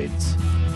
androids.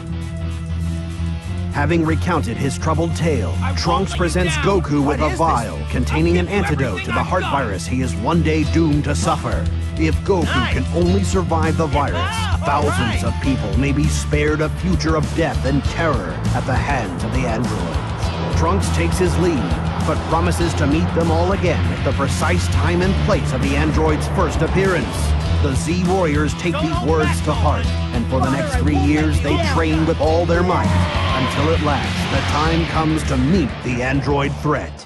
Having recounted his troubled tale, Trunks presents Goku with a vial containing an antidote to the heart virus he is one day doomed to suffer. If Goku can only survive the virus, thousands of people may be spared a future of death and terror at the hands of the androids. Trunks takes his leave, but promises to meet them all again at the precise time and place of the androids' first appearance. The Z Warriors take these words to heart, and for the next 3 years they train with all their might, until at last the time comes to meet the android threat.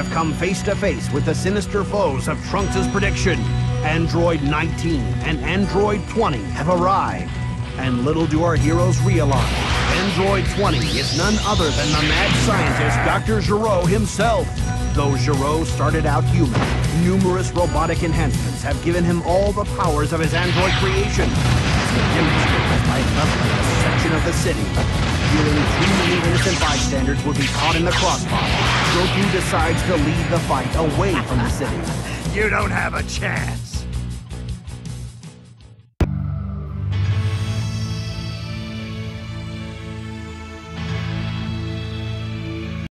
have come face to face with the sinister foes of Trunks' prediction. Android 19 and Android 20 have arrived. And little do our heroes realize, Android 20 is none other than the mad scientist Dr. Gero himself. Though Gero started out human, numerous robotic enhancements have given him all the powers of his android creation. As he demonstrates by leveling a section of the city, feeling too many innocent bystanders would be caught in the crossfire, Goku decides to lead the fight away from the city. You don't have a chance.